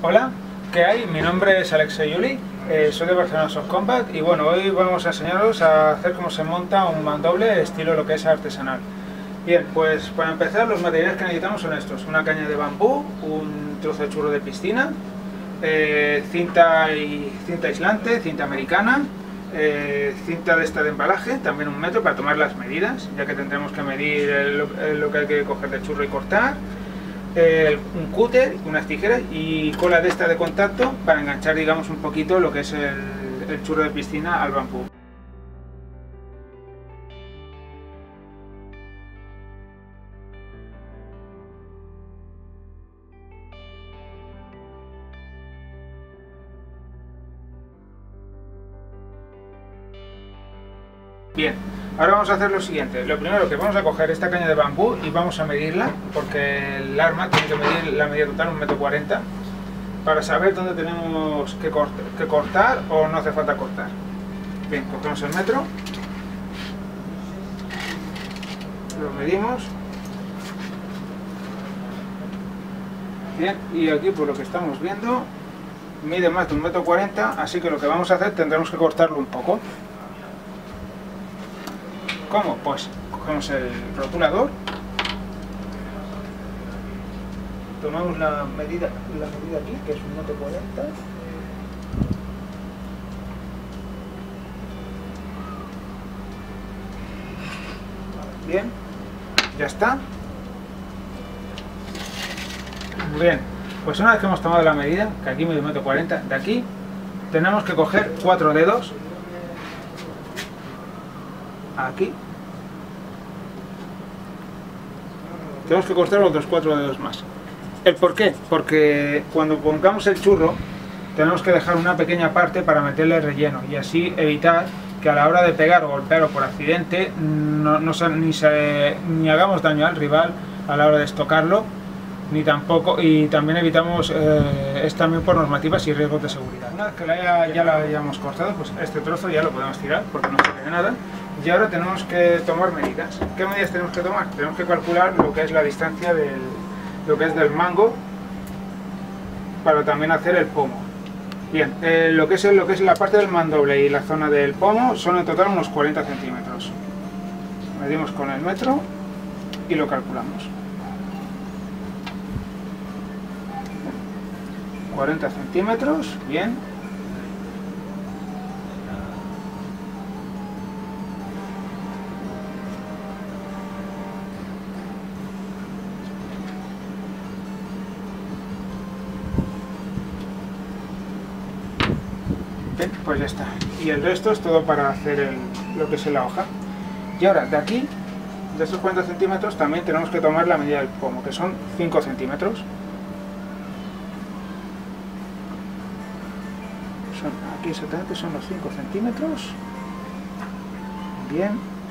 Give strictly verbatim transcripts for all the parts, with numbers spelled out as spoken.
Hola, ¿qué hay? Mi nombre es Alexei Yuli, eh, soy de Barcelona Soft Combat y bueno, hoy vamos a enseñaros a hacer cómo se monta un mandoble estilo lo que es artesanal. Bien, pues para empezar los materiales que necesitamos son estos: una caña de bambú, un trozo de churro de piscina, eh, cinta, y, cinta aislante, cinta americana, eh, cinta de esta de embalaje, también un metro para tomar las medidas, ya que tendremos que medir el, el, lo que hay que coger de churro y cortar. El, un cúter, unas tijeras y cola de esta de contacto para enganchar, digamos, un poquito lo que es el, el churro de piscina al bambú. Bien, ahora vamos a hacer lo siguiente. Lo primero, que vamos a coger esta caña de bambú y vamos a medirla, porque el arma tiene que medir la medida total, un metro cuarenta, para saber dónde tenemos que, cort que cortar o no hace falta cortar. Bien, cogemos el metro, lo medimos. Bien, y aquí por lo que estamos viendo mide más de un metro cuarenta, así que lo que vamos a hacer, tendremos que cortarlo un poco. ¿Cómo? Pues cogemos el rotulador, tomamos la medida, la medida aquí, que es un metro cuarenta. Bien, ya está. Muy bien, pues una vez que hemos tomado la medida, que aquí mide un metro cuarenta, de aquí tenemos que coger cuatro dedos. Aquí tenemos que cortar otros cuatro dedos más. ¿El por qué? Porque cuando pongamos el churro tenemos que dejar una pequeña parte para meterle relleno y así evitar que a la hora de pegar o golpear o por accidente no, no se, ni, se, ni hagamos daño al rival a la hora de estocarlo, ni tampoco, y también evitamos, eh, es también por normativas y riesgos de seguridad. Una vez que la haya, ya la hayamos cortado, pues este trozo ya lo podemos tirar porque no se ve nada. Y ahora tenemos que tomar medidas. ¿Qué medidas tenemos que tomar? Tenemos que calcular lo que es la distancia del, lo que es del mango para también hacer el pomo. Bien, eh, lo, que es, lo que es la parte del mandoble y la zona del pomo son en total unos cuarenta centímetros. Medimos con el metro y lo calculamos. cuarenta centímetros, bien. Bien, pues ya está. Y el resto es todo para hacer el, lo que es la hoja. Y ahora, de aquí, de estos cuarenta centímetros, también tenemos que tomar la medida del pomo, que son cinco centímetros. Son, aquí exactamente son los cinco centímetros. Bien.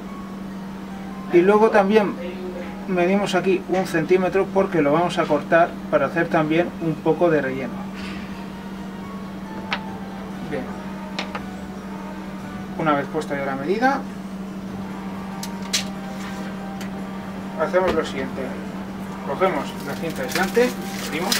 Y luego también medimos aquí un centímetro porque lo vamos a cortar para hacer también un poco de relleno. Bien. Una vez puesta ya la medida, hacemos lo siguiente. Cogemos la cinta aislante, medimos.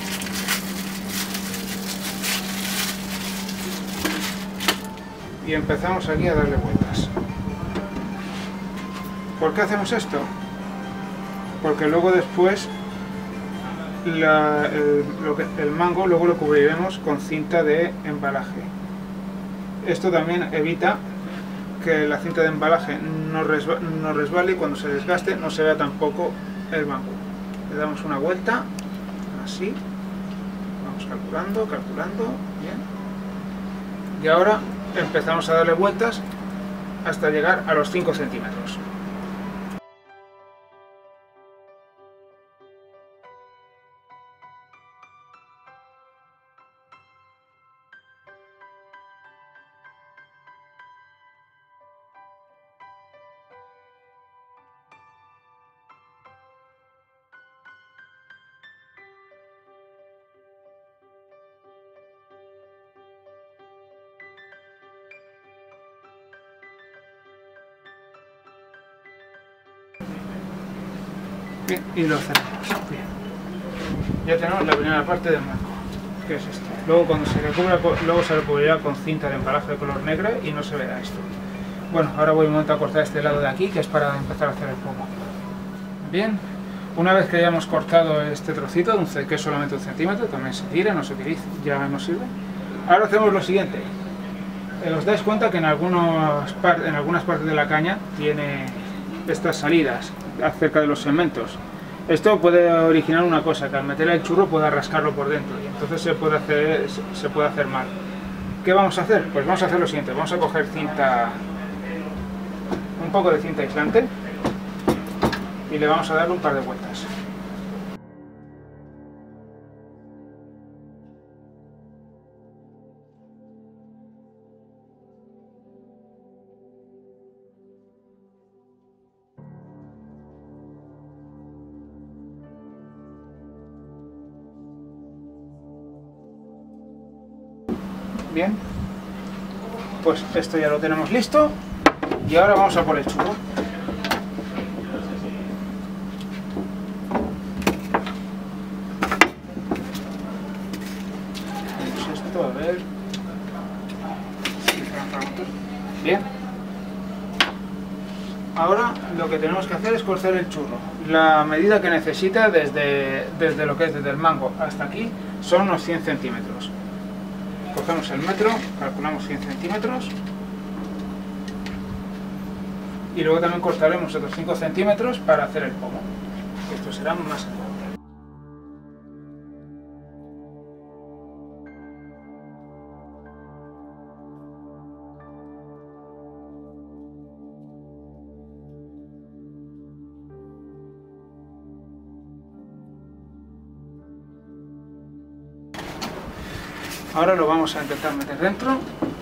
Y empezamos aquí a darle vueltas. ¿Por qué hacemos esto? Porque luego después la, el, lo que, el mango luego lo cubriremos con cinta de embalaje. Esto también evita que la cinta de embalaje no, resba, no resbale y cuando se desgaste no se vea tampoco el mango. Le damos una vuelta, así, vamos calculando, calculando, bien. Y ahora empezamos a darle vueltas hasta llegar a los cinco centímetros. Bien, y lo cerramos. Bien. Ya tenemos la primera parte del marco. que es esto. Luego, cuando se recubra, luego se recubrirá con cinta de embalaje de color negro y no se verá esto. Bueno, ahora voy un momento a cortar este lado de aquí, que es para empezar a hacer el pomo. Bien, una vez que hayamos cortado este trocito, que es solamente un centímetro, también se tira, no se utiliza, ya no sirve. Ahora hacemos lo siguiente. Os dais cuenta que en, algunos, en algunas partes de la caña tiene estas salidas acerca de los segmentos. Esto puede originar una cosa, que al meter el churro pueda rascarlo por dentro y entonces se puede hacer, se puede hacer mal. ¿Qué vamos a hacer? Pues vamos a hacer lo siguiente, vamos a coger cinta, un poco de cinta aislante y le vamos a dar un par de vueltas. Bien, pues esto ya lo tenemos listo y ahora vamos a por el churro. Vamos esto, a ver. Bien. Ahora lo que tenemos que hacer es cortar el churro. La medida que necesita desde, desde lo que es desde el mango hasta aquí son unos cien centímetros. Cogemos el metro, calculamos cien centímetros y luego también cortaremos otros cinco centímetros para hacer el pomo. Esto será más grande. Ahora lo vamos a intentar meter dentro.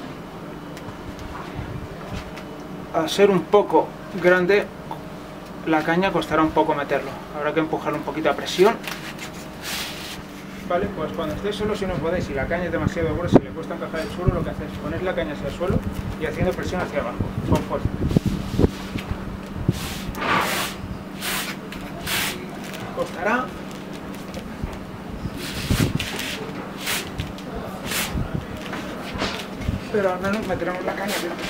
Al ser un poco grande, la caña costará un poco meterlo. Habrá que empujarlo un poquito a presión. Vale, pues cuando estéis solos, si no podéis, si la caña es demasiado gruesa y le cuesta encajar el suelo, lo que hacéis es poner la caña hacia el suelo y haciendo presión hacia abajo, con fuerza. Costará. Pero al menos meteremos la caña dentro.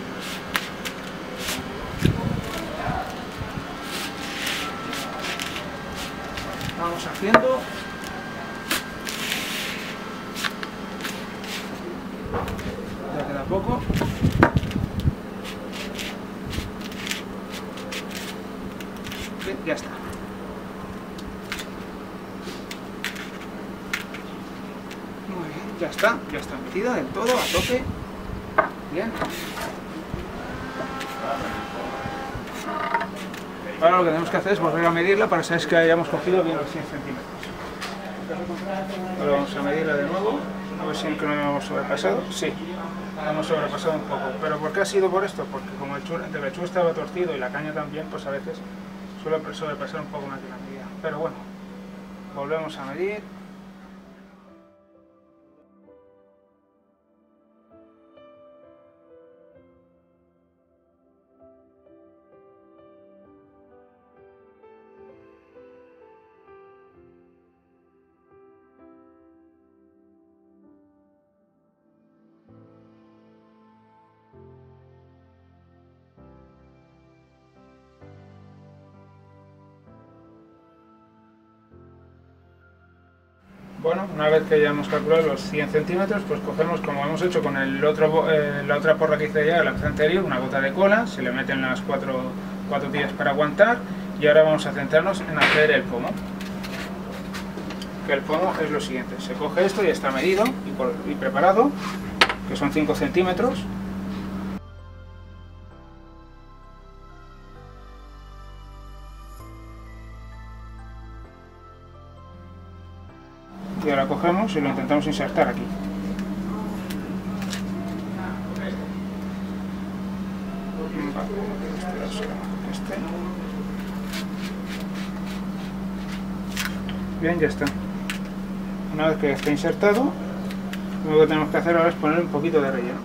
Vamos haciendo. Ya queda poco. Bien, ya está. Muy bien, ya está, ya está metida del todo, a tope. Bien. Ahora lo que tenemos que hacer es volver a medirla para saber que hayamos cogido bien los cien centímetros. Ahora vamos a medirla de nuevo, a ver si no nos hemos sobrepasado. Sí, hemos sobrepasado un poco. ¿Pero por qué ha sido por esto? Porque como el churro, el churro estaba torcido y la caña también, pues a veces suele sobrepasar un poco más de la medida. Pero bueno, volvemos a medir. Bueno, una vez que ya hemos calculado los cien centímetros, pues cogemos, como hemos hecho con el otro, eh, la otra porra que hice ya, la vez anterior, una gota de cola, se le meten las cuatro, cuatro tiras para aguantar y ahora vamos a centrarnos en hacer el pomo. Que el pomo es lo siguiente, se coge esto, ya está medido y, por, y preparado, que son cinco centímetros. Y ahora cogemos y lo intentamos insertar aquí. Este. Bien, ya está. Una vez que esté insertado, lo que tenemos que hacer ahora es poner un poquito de relleno.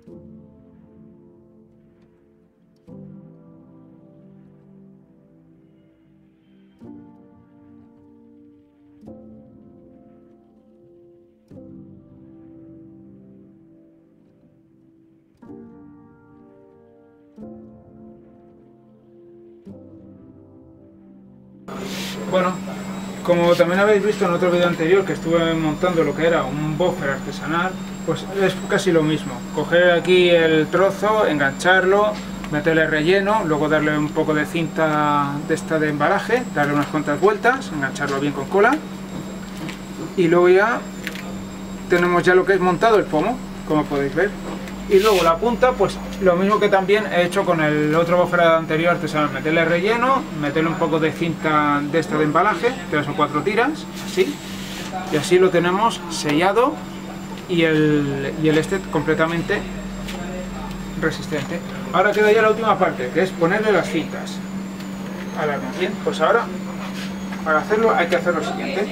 Bueno, como también habéis visto en otro vídeo anterior que estuve montando lo que era un buffer artesanal, pues es casi lo mismo. Coger aquí el trozo, engancharlo, meterle relleno, luego darle un poco de cinta de esta de embalaje, darle unas cuantas vueltas, engancharlo bien con cola y luego ya tenemos ya lo que es montado el pomo, como podéis ver. Y luego la punta, pues lo mismo que también he hecho con el otro buffer anterior artesanal, meterle relleno, meterle un poco de cinta de esta de embalaje, tres o cuatro tiras, así, y así lo tenemos sellado y el, y el este completamente resistente. Ahora queda ya la última parte, que es ponerle las cintas al arma. Bien, pues ahora para hacerlo hay que hacer lo siguiente: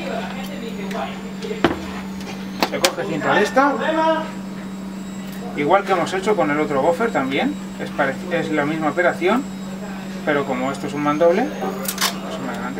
se coge cinta de esta, igual que hemos hecho con el otro buffer también, es, es la misma operación, pero como esto es un mandoble, es más grande.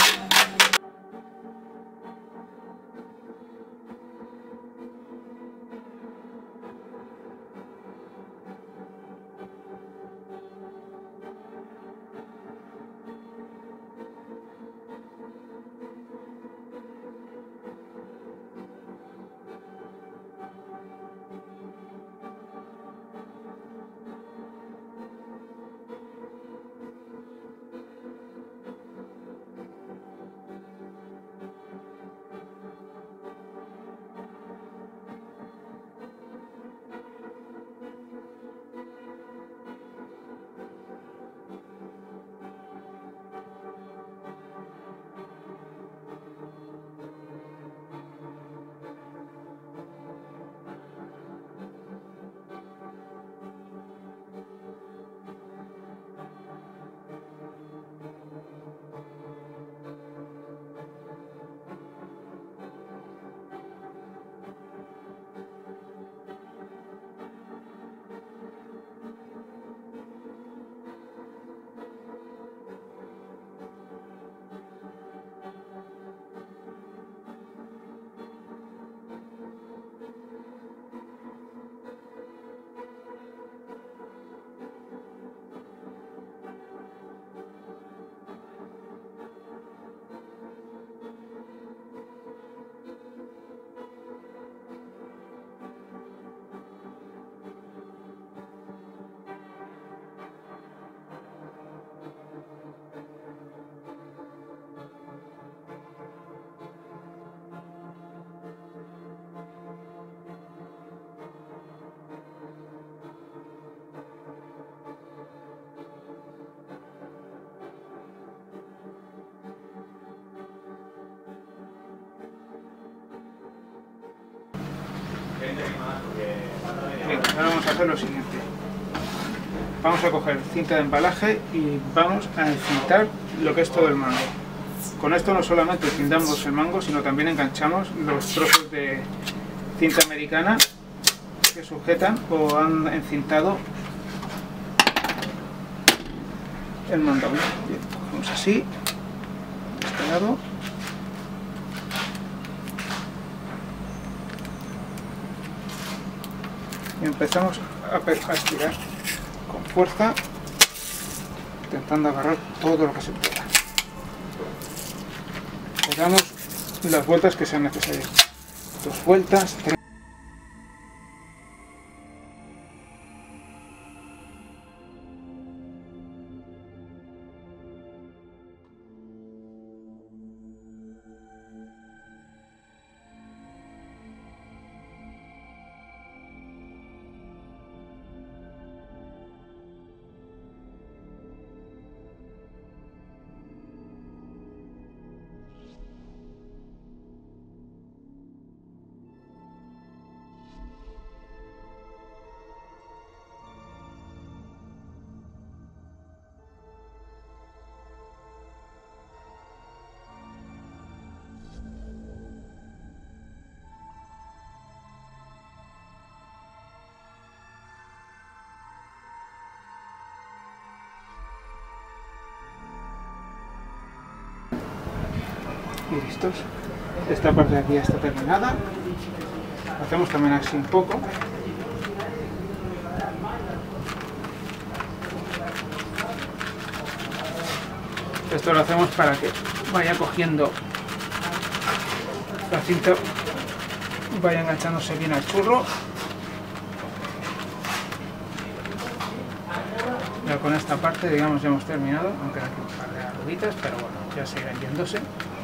Bien, ahora vamos a hacer lo siguiente: vamos a coger cinta de embalaje y vamos a encintar lo que es todo el mango. Con esto no solamente encintamos el mango, sino también enganchamos los trozos de cinta americana que sujetan o han encintado el mango. Bien, cogemos así, este lado. Y empezamos a estirar con fuerza, intentando agarrar todo lo que se pueda. Le damos las vueltas que sean necesarias. Dos vueltas, tres. Y listos. Esta parte de aquí ya está terminada. Hacemos también así un poco. Esto lo hacemos para que vaya cogiendo la cinta, vaya enganchándose bien al churro. Ya con esta parte, digamos, ya hemos terminado, aunque aquí un par de arruguitas, pero bueno, ya siguen yéndose.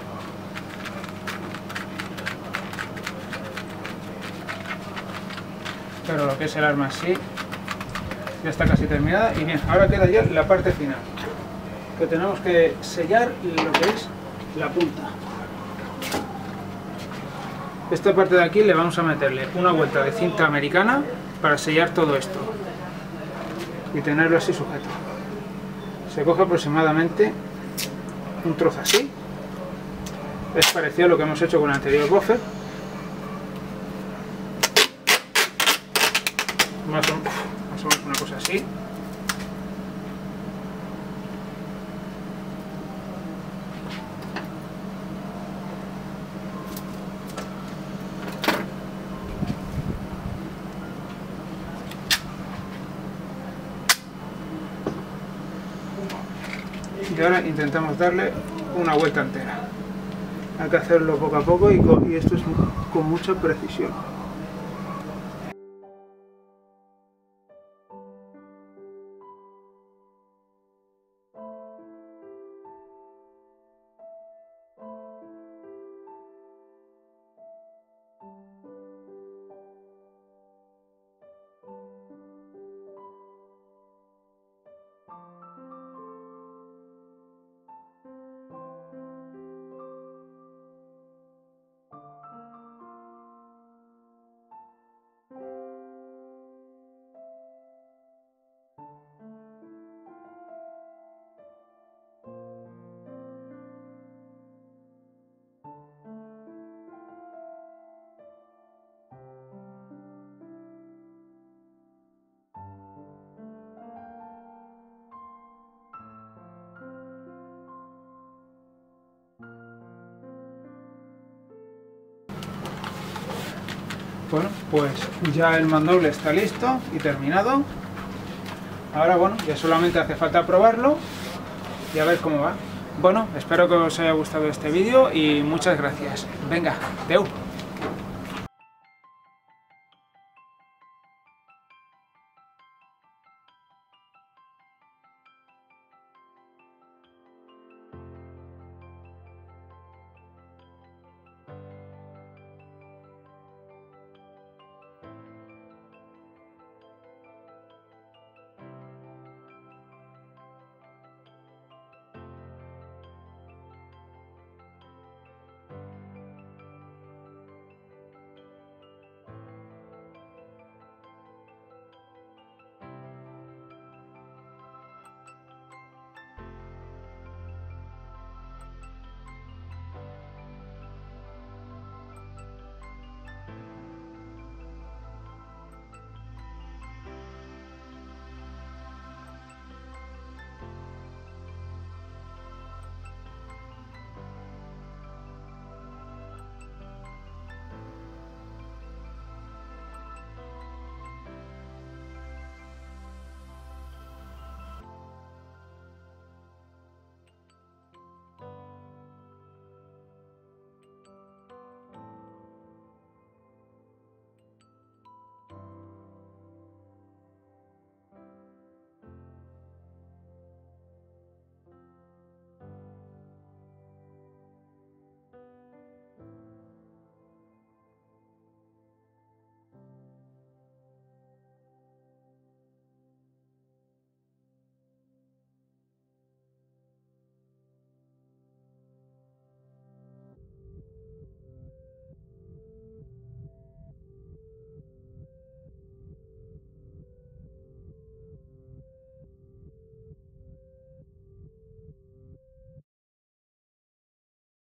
Pero lo que es el arma sí, ya está casi terminada. Y bien, ahora queda ya la parte final, que tenemos que sellar lo que es la punta. Esta parte de aquí le vamos a meterle una vuelta de cinta americana para sellar todo esto y tenerlo así sujeto. Se coge aproximadamente un trozo así, es parecido a lo que hemos hecho con el anterior buffer, más o, más o menos una cosa así. Y ahora intentamos darle una vuelta entera. Hay que hacerlo poco a poco y, con, y esto es con mucha precisión. Bueno, pues ya el mandoble está listo y terminado. Ahora, bueno, ya solamente hace falta probarlo y a ver cómo va. Bueno, espero que os haya gustado este vídeo y muchas gracias. Venga, adeu.